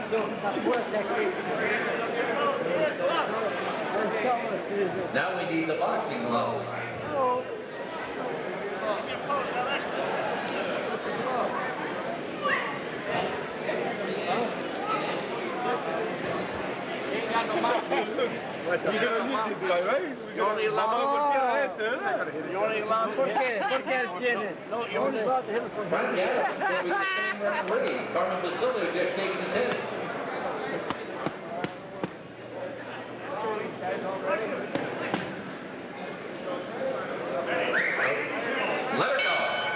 Now we need the boxing glove. You're going to need this guy, right? You only allowed ¿Por qué? ¿Por qué él tiene? No, you only allowed to hit him from Randy Adams will be the same referee. Carmen Basilio just shakes his head. Let her go.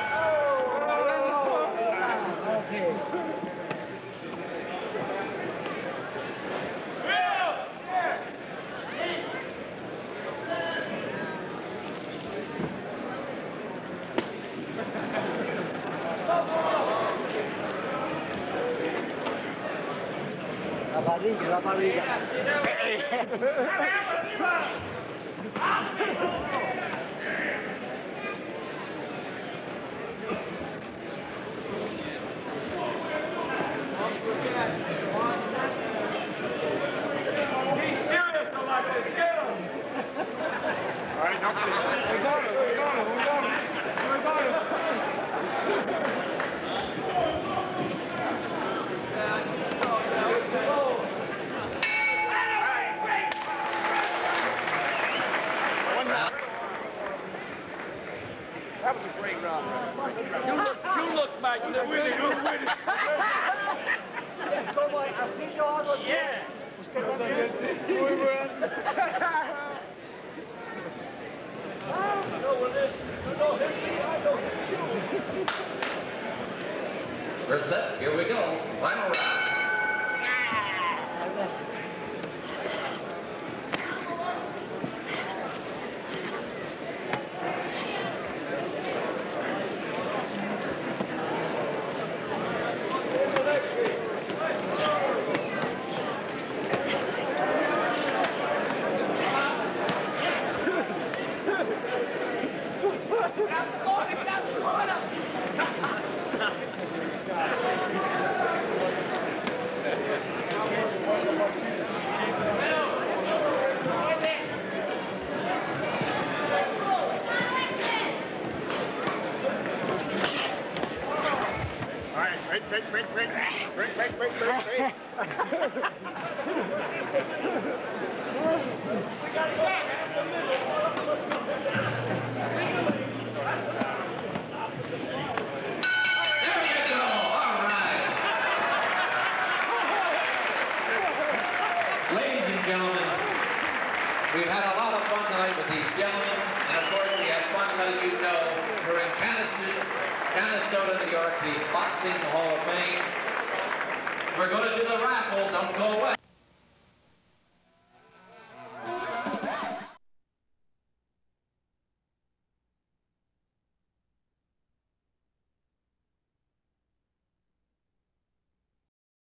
La barriga. He's serious about this. Get him. All right, don't we got him. That was a great round. You look back. You look with it. Yeah. We're set. Here we go. Final round. We've had a lot of fun tonight with these gentlemen, and of course we had fun letting you know we're in Canastota, New York, the Boxing Hall of Fame. We're going to do the raffle. Don't go away.